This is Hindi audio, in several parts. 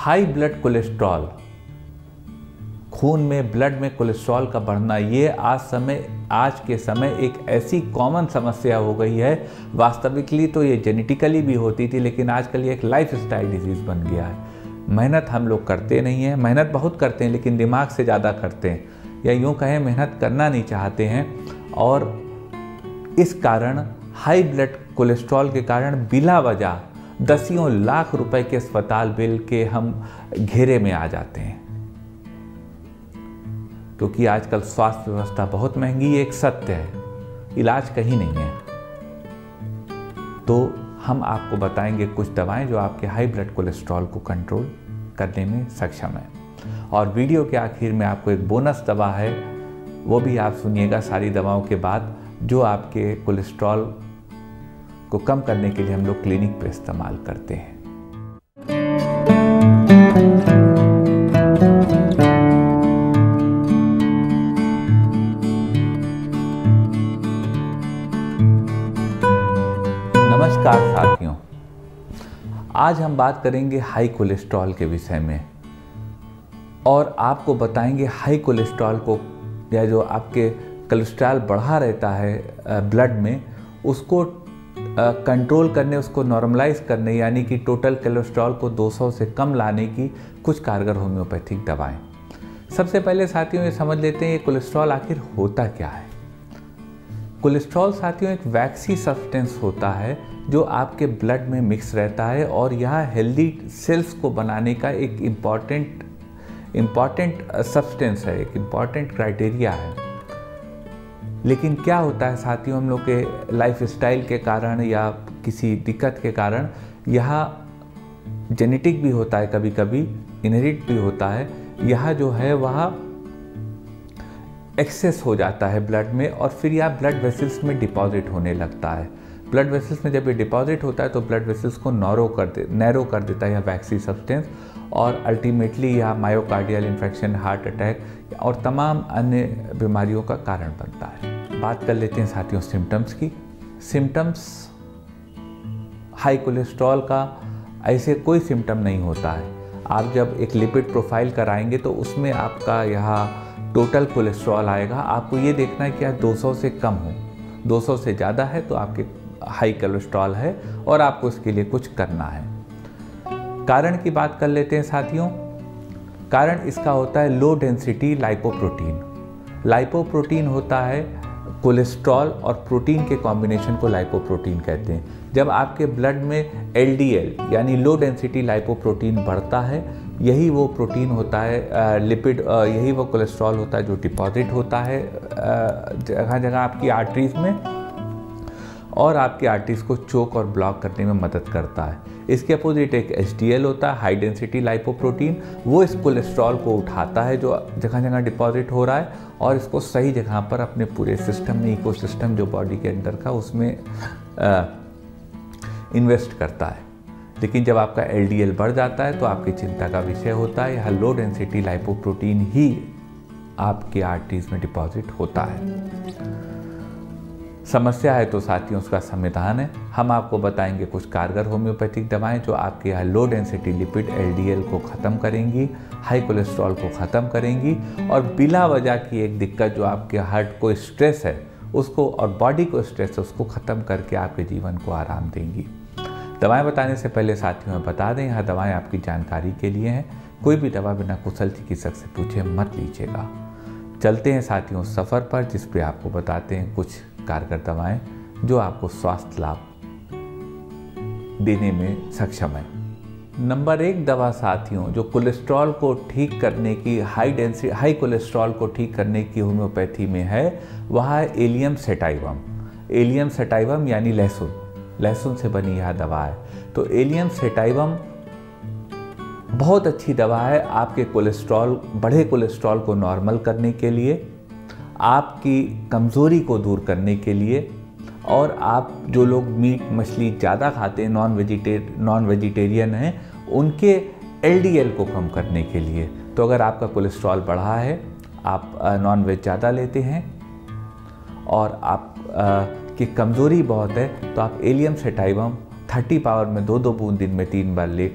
हाई ब्लड कोलेस्ट्रॉल, खून में ब्लड में कोलेस्ट्रॉल का बढ़ना, ये आज के समय एक ऐसी कॉमन समस्या हो गई है। वास्तविकली तो ये जेनेटिकली भी होती थी, लेकिन आजकल ये एक लाइफस्टाइल डिजीज़ बन गया है। मेहनत हम लोग करते नहीं हैं, मेहनत बहुत करते हैं लेकिन दिमाग से ज़्यादा करते हैं, या यूँ कहें मेहनत करना नहीं चाहते हैं, और इस कारण हाई ब्लड कोलेस्ट्रॉल के कारण बिला वजह दसियों लाख रुपए के अस्पताल बिल के हम घेरे में आ जाते हैं, क्योंकि आजकल स्वास्थ्य व्यवस्था बहुत महंगी है। एक सत्य है, इलाज कहीं नहीं है। तो हम आपको बताएंगे कुछ दवाएं जो आपके हाई ब्लड कोलेस्ट्रॉल को कंट्रोल करने में सक्षम है। और वीडियो के आखिर में आपको एक बोनस दवा है, वो भी आप सुनिएगा सारी दवाओं के बाद, जो आपके कोलेस्ट्रॉल को कम करने के लिए हम लोग क्लिनिक पे इस्तेमाल करते हैं। नमस्कार साथियों, आज हम बात करेंगे हाई कोलेस्ट्रॉल के विषय में, और आपको बताएंगे हाई कोलेस्ट्रॉल को, या जो आपके कोलेस्ट्रॉल बढ़ा रहता है ब्लड में, उसको कंट्रोल करने, उसको नॉर्मलाइज करने, यानी कि टोटल कोलेस्ट्रॉल को 200 से कम लाने की कुछ कारगर होम्योपैथिक दवाएं। सबसे पहले साथियों ये समझ लेते हैं ये कोलेस्ट्रॉल आखिर होता क्या है। कोलेस्ट्रॉल साथियों एक वैक्सी सब्सटेंस होता है जो आपके ब्लड में मिक्स रहता है, और यह हेल्दी सेल्स को बनाने का एक इम्पॉर्टेंट सब्सटेंस है, एक इम्पॉर्टेंट क्राइटेरिया है। लेकिन क्या होता है साथियों, हम लोग के लाइफस्टाइल के कारण या किसी दिक्कत के कारण यह जेनेटिक भी होता है, कभी कभी इनहेरिट भी होता है, यह जो है वह एक्सेस हो जाता है ब्लड में, और फिर यह ब्लड वेसल्स में डिपॉजिट होने लगता है। ब्लड वेसल्स में जब ये डिपॉजिट होता है तो ब्लड वेसल्स को नैरो कर देता है यह वैक्सी सब्सटेंस, और अल्टीमेटली यह मायोकार्डियल इन्फेक्शन, हार्ट अटैक और तमाम अन्य बीमारियों का कारण बनता है। बात कर लेते हैं साथियों सिम्टम्स की। सिम्टम्स हाई कोलेस्ट्रॉल का ऐसे कोई सिम्टम नहीं होता है। आप जब एक लिपिड प्रोफाइल कराएंगे तो उसमें आपका यहाँ टोटल कोलेस्ट्रॉल आएगा। आपको ये देखना है कि यह 200 से कम हो, 200 से ज़्यादा है तो आपके हाई कोलेस्ट्रॉल है और आपको इसके लिए कुछ करना है। कारण की बात कर लेते हैं साथियों। कारण इसका होता है लो डेंसिटी लाइपोप्रोटीन। लाइपोप्रोटीन होता है कोलेस्ट्रॉल और प्रोटीन के कॉम्बिनेशन को लाइपोप्रोटीन कहते हैं। जब आपके ब्लड में LDL यानी लो डेंसिटी लाइपोप्रोटीन बढ़ता है, यही वो प्रोटीन होता है, लिपिड, यही वो कोलेस्ट्रॉल होता है जो डिपॉजिट होता है जगह जगह आपकी आर्टरीज में, और आपकी आर्टरीज को चोक और ब्लॉक करने में मदद करता है। इसके अपोजिट एक HDL होता है, हाई डेंसिटी लाइपोप्रोटीन। वो इस कोलेस्ट्रॉल को उठाता है जो जगह जगह डिपॉजिट हो रहा है, और इसको सही जगह पर अपने पूरे सिस्टम में, इकोसिस्टम जो बॉडी के अंदर का, उसमें इन्वेस्ट करता है। लेकिन जब आपका LDL बढ़ जाता है तो आपकी चिंता का विषय होता है, यह लो डेंसिटी लाइपोप्रोटीन ही आपकी आर्टरीज में डिपॉजिट होता है। समस्या है तो साथियों उसका समाधान है। हम आपको बताएंगे कुछ कारगर होम्योपैथिक दवाएं जो आपके यहाँ लो डेंसिटी लिपिड LDL को ख़त्म करेंगी, हाई कोलेस्ट्रॉल को ख़त्म करेंगी, और बिला वजह की एक दिक्कत जो आपके हार्ट को स्ट्रेस है उसको, और बॉडी को स्ट्रेस है, उसको ख़त्म करके आपके जीवन को आराम देंगी। दवाएं बताने से पहले साथियों में बता दें, यह दवाएँ आपकी जानकारी के लिए हैं। कोई भी दवा बिना कुशल चिकित्सक से पूछे मत लीजिएगा। चलते हैं साथियों सफ़र पर, जिस पे आपको बताते हैं कुछ कारगर दवाएं जो आपको स्वास्थ्य लाभ देने में सक्षम है। नंबर 1 दवा साथियों जो कोलेस्ट्रॉल को ठीक करने की, हाई कोलेस्ट्रॉल को ठीक करने की होम्योपैथी में है, वह है एलियम सेटाइवम। एलियम सेटाइवम यानी लहसुन से बनी यह दवा है। तो एलियम सेटाइवम बहुत अच्छी दवा है आपके बढ़े कोलेस्ट्रॉल को नॉर्मल करने के लिए, आपकी कमज़ोरी को दूर करने के लिए, और आप जो लोग मीट मछली ज़्यादा खाते हैं, नॉन वेजिटेरियन हैं, उनके LDL को कम करने के लिए। तो अगर आपका कोलेस्ट्रॉल बढ़ा है, आप नॉन वेज ज़्यादा लेते हैं, और आप की कमज़ोरी बहुत है, तो आप एलियम सेटाइवम 30 पावर में 2-2 बूंद दिन में 3 बार लेकर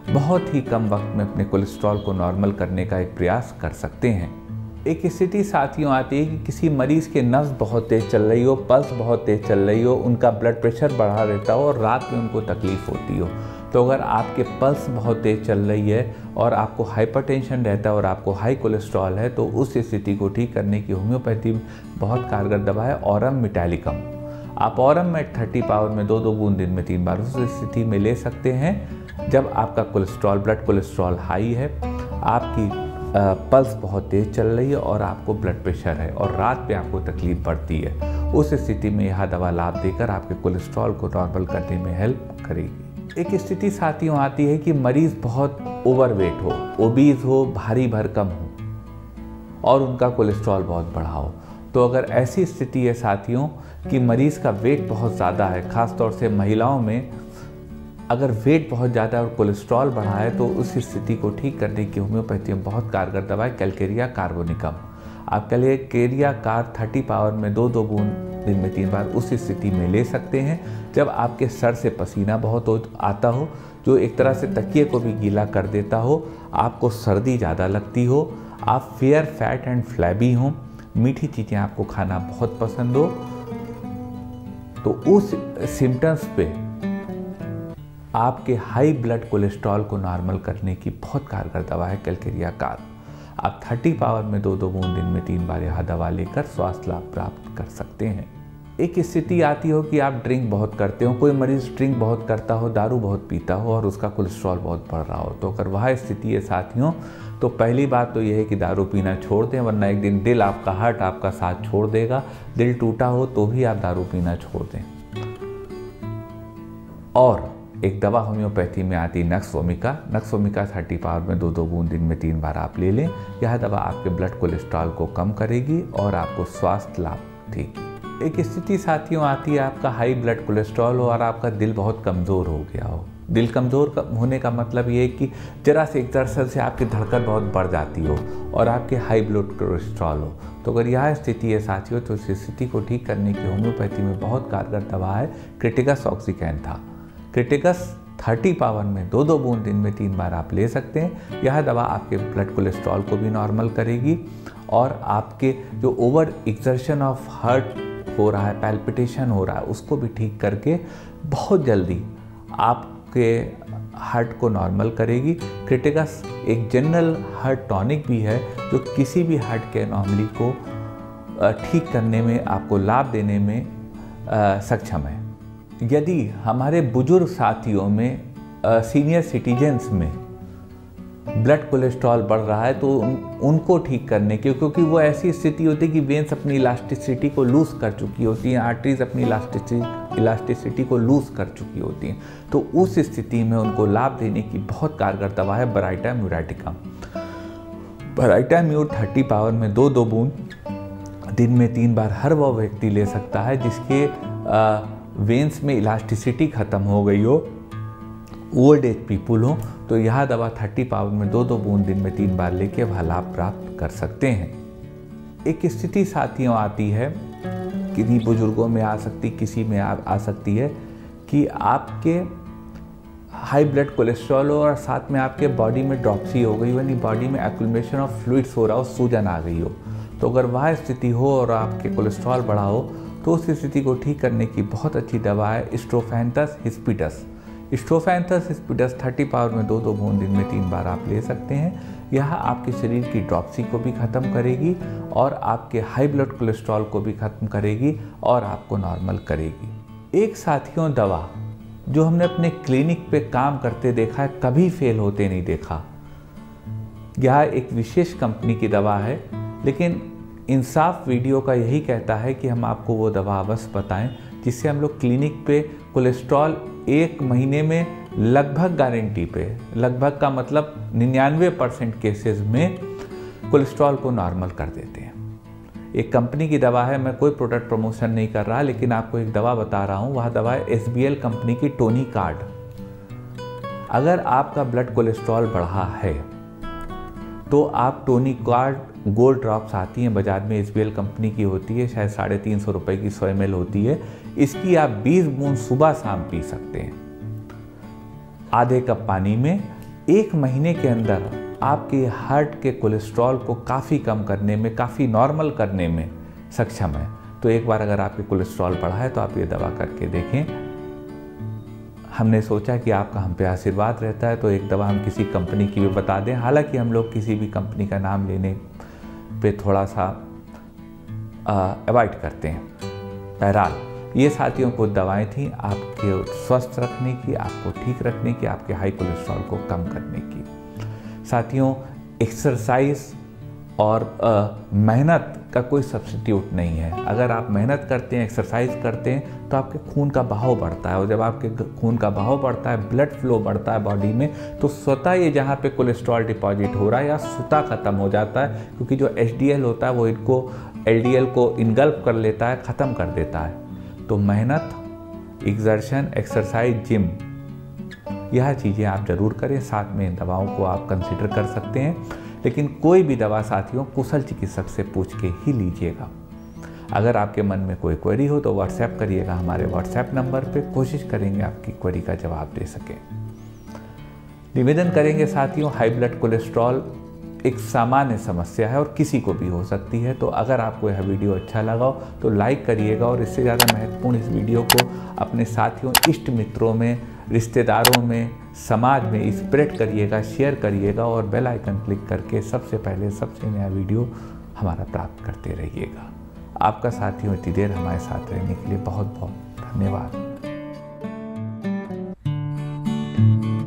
बहुत ही कम वक्त में अपने कोलेस्ट्रॉल को नॉर्मल करने का एक प्रयास कर सकते हैं। एक स्थिति साथियों आती है कि किसी मरीज़ के नब्ज़ बहुत तेज़ चल रही हो, पल्स बहुत तेज़ चल रही हो, उनका ब्लड प्रेशर बढ़ा रहता हो और रात में उनको तकलीफ़ होती हो। तो अगर आपके पल्स बहुत तेज़ चल रही है और आपको हाइपरटेंशन रहता है और आपको हाई कोलेस्ट्रॉल है, तो उस स्थिति को ठीक करने की होम्योपैथी में बहुत कारगर दवा है ऑरम मेटालिकम। आप ऑरम मेट 30 पावर में 2-2 बूंद दिन में 3 बार उस स्थिति में ले सकते हैं जब आपका कोलेस्ट्रॉल ब्लड कोलेस्ट्रॉल हाई है, आपकी पल्स बहुत तेज़ चल रही है और आपको ब्लड प्रेशर है और रात में आपको तकलीफ़ बढ़ती है। उस स्थिति में यह दवा लाभ देकर आपके कोलेस्ट्रॉल को नॉर्मल करने में हेल्प करेगी। एक स्थिति साथियों आती है कि मरीज़ बहुत ओवरवेट हो, ओबीज हो, भारी भरकम हो और उनका कोलेस्ट्रॉल बहुत बढ़ा हो। तो अगर ऐसी स्थिति है साथियों कि मरीज़ का वेट बहुत ज़्यादा है, ख़ास तौर से महिलाओं में अगर वेट बहुत ज़्यादा और कोलेस्ट्रॉल बढ़ा है, तो उस स्थिति को ठीक करने की होम्योपैथी में बहुत कारगर दवा है कैलकेरिया कार्बोनिकम। आप कैलकेरिया कार 30 पावर में 2-2 बूंद दिन में 3 बार उस स्थिति में ले सकते हैं जब आपके सर से पसीना बहुत आता हो, जो एक तरह से तकिए को भी गीला कर देता हो, आपको सर्दी ज़्यादा लगती हो, आप फेयर फैट एंड फ्लैबी हों, मीठी चीज़ें आपको खाना बहुत पसंद हो, तो उस सिम्टम्स पे आपके हाई ब्लड कोलेस्ट्रॉल को नॉर्मल करने की बहुत कारगर दवा है कैलकेरिया कार। आप 30 पावर में 2-2 बूंद दिन में 3 बार यह दवा लेकर स्वास्थ्य लाभ प्राप्त कर सकते हैं। एक स्थिति आती हो कि आप ड्रिंक बहुत करते हो, कोई मरीज़ ड्रिंक बहुत करता हो, दारू बहुत पीता हो और उसका कोलेस्ट्रॉल बहुत बढ़ रहा हो, तो अगर वह स्थिति है साथियों, तो पहली बात तो यह है कि दारू पीना छोड़ दें, वरना एक दिन दिल आपका, हार्ट आपका साथ छोड़ देगा। दिल टूटा हो तो भी आप दारू पीना छोड़ दें। और एक दवा होम्योपैथी में आती है नक्सवोमिका। नक्सवोमिका 30 पावर में 2-2 बूंद दिन में 3 बार आप ले लें। यह दवा आपके ब्लड कोलेस्ट्रॉल को कम करेगी और आपको स्वास्थ्य लाभ देगी। एक स्थिति साथियों आती है आपका हाई ब्लड कोलेस्ट्रॉल हो और आपका दिल बहुत कमज़ोर हो गया हो। दिल कमज़ोर होने का मतलब ये है कि जरा से एक्सरसाइज से आपकी धड़कन बहुत बढ़ जाती हो और आपके हाई ब्लड कोलेस्ट्रॉल हो। तो अगर यह स्थिति है साथियों, तो इस स्थिति को ठीक करने की होम्योपैथी में बहुत कारगर दवा है क्रिटिकस ऑक्सीकेंथा। क्रिटिकस 30 पावर में 2-2 बूंद दिन में 3 बार आप ले सकते हैं। यह दवा आपके ब्लड कोलेस्ट्रॉल को भी नॉर्मल करेगी और आपके जो ओवर एक्सर्शन ऑफ हार्ट हो रहा है, पैल्पिटेशन हो रहा है, उसको भी ठीक करके बहुत जल्दी आपके हार्ट को नॉर्मल करेगी। क्रिटिकस एक जनरल हार्ट टॉनिक भी है जो किसी भी हार्ट के एनोमली को ठीक करने में, आपको लाभ देने में सक्षम है। यदि हमारे बुजुर्ग साथियों में, सीनियर सिटीजन्स में ब्लड कोलेस्ट्रॉल बढ़ रहा है, तो उनको ठीक करने के, क्योंकि वो ऐसी स्थिति होती है कि वेन्स अपनी इलास्टिसिटी को लूज़ कर चुकी होती हैं, आर्टरीज अपनी इलास्टिसिटी को लूज़ कर चुकी होती हैं, तो उस स्थिति में उनको लाभ देने की बहुत कारगर दवा है baryta muriaticum. Baryta mur 30 power में 2-2 बूंद दिन में 3 बार हर वो व्यक्ति ले सकता है जिसके वेन्स में इलास्टिसिटी ख़त्म हो गई हो, ओल्ड एज पीपुल हो, तो यह दवा 30 पावर में 2-2 बूंद दिन में 3 बार लेके वह लाभ प्राप्त कर सकते हैं। एक स्थिति साथियों आती है, किन्हीं बुजुर्गों में आ सकती, किसी में आ सकती है कि आपके हाई ब्लड कोलेस्ट्रॉल हो और साथ में आपके बॉडी में ड्रॉप्सी हो गई, यानी बॉडी में एक्यूमुलेशन ऑफ फ्लूइड्स हो रहा हो, सूजन आ गई हो। तो अगर वह स्थिति हो और आपके कोलेस्ट्रॉल बढ़ा हो, तो उस स्थिति को ठीक करने की बहुत अच्छी दवा है स्ट्रोफैंथस हिस्पिडस। स्ट्रोफैंथस हिस्पिडस 30 पावर में 2-2 बूंद दिन में 3 बार आप ले सकते हैं। यह आपके शरीर की ड्रॉप्सी को भी ख़त्म करेगी और आपके हाई ब्लड कोलेस्ट्रॉल को भी ख़त्म करेगी और आपको नॉर्मल करेगी। एक साथियों दवा जो हमने अपने क्लिनिक पे काम करते देखा है, कभी फेल होते नहीं देखा, यह एक विशेष कंपनी की दवा है, लेकिन इंसाफ वीडियो का यही कहता है कि हम आपको वो दवा अवश्य बताएं जिससे हम लोग क्लिनिक पे कोलेस्ट्रॉल 1 महीने में लगभग गारंटी पे, लगभग का मतलब 99% केसेस में कोलेस्ट्रॉल को नॉर्मल कर देते हैं। एक कंपनी की दवा है, मैं कोई प्रोडक्ट प्रमोशन नहीं कर रहा, लेकिन आपको एक दवा बता रहा हूँ। वह दवा है SBL कंपनी की टोनी कार्ड। अगर आपका ब्लड कोलेस्ट्रॉल बढ़ा है तो आप टोनी कार्ड गोल्ड ड्रॉप्स आती हैं बाजार में, SBL कंपनी की होती है, शायद 350 रुपये की 100 ml होती है। इसकी आप 20 बूंद सुबह शाम पी सकते हैं। आधे कप पानी में 1 महीने के अंदर आपके हार्ट के कोलेस्ट्रॉल को काफ़ी कम करने में, काफ़ी नॉर्मल करने में सक्षम है। तो एक बार अगर आपके कोलेस्ट्रॉल बढ़ा है तो आप ये दवा करके देखें। हमने सोचा कि आपका हम पे आशीर्वाद रहता है तो एक दवा हम किसी कंपनी की भी बता दें। हालांकि हम लोग किसी भी कंपनी का नाम लेने पे थोड़ा सा अवॉइड करते हैं। बहरहाल ये साथियों कुछ दवाएं थी आपके स्वस्थ रखने की, आपको ठीक रखने की, आपके हाई कोलेस्ट्रॉल को कम करने की। साथियों, एक्सरसाइज और मेहनत का कोई सब्स्टिट्यूट नहीं है। अगर आप मेहनत करते हैं, एक्सरसाइज करते हैं तो आपके खून का बहाव बढ़ता है, और जब आपके खून का बहाव बढ़ता है, ब्लड फ्लो बढ़ता है बॉडी में, तो स्वतः ये जहाँ पे कोलेस्ट्रॉल डिपॉजिट हो रहा है या स्वतः ख़त्म हो जाता है, क्योंकि जो HDL होता है वो इनको LDL को इनगल्फ कर लेता है, ख़त्म कर देता है। तो मेहनत, एक्सर्शन, एक्सरसाइज, जिम, यह चीज़ें आप ज़रूर करें। साथ में इन दवाओं को आप कंसिडर कर सकते हैं, लेकिन कोई भी दवा साथियों कुशल चिकित्सक से पूछ के ही लीजिएगा। अगर आपके मन में कोई क्वेरी हो तो व्हाट्सएप करिएगा हमारे व्हाट्सएप नंबर पे, कोशिश करेंगे आपकी क्वेरी का जवाब दे सकें। निवेदन करेंगे साथियों, हाई ब्लड कोलेस्ट्रॉल एक सामान्य समस्या है और किसी को भी हो सकती है। तो अगर आपको यह वीडियो अच्छा लगा हो तो लाइक करिएगा, और इससे ज़्यादा महत्वपूर्ण इस वीडियो को अपने साथियों, इष्ट मित्रों में, रिश्तेदारों में, समाज में स्प्रेड करिएगा, शेयर करिएगा, और बेल आइकन क्लिक करके सबसे पहले सबसे नया वीडियो हमारा प्राप्त करते रहिएगा। आपका साथियों इतनी देर हमारे साथ रहने के लिए बहुत बहुत धन्यवाद।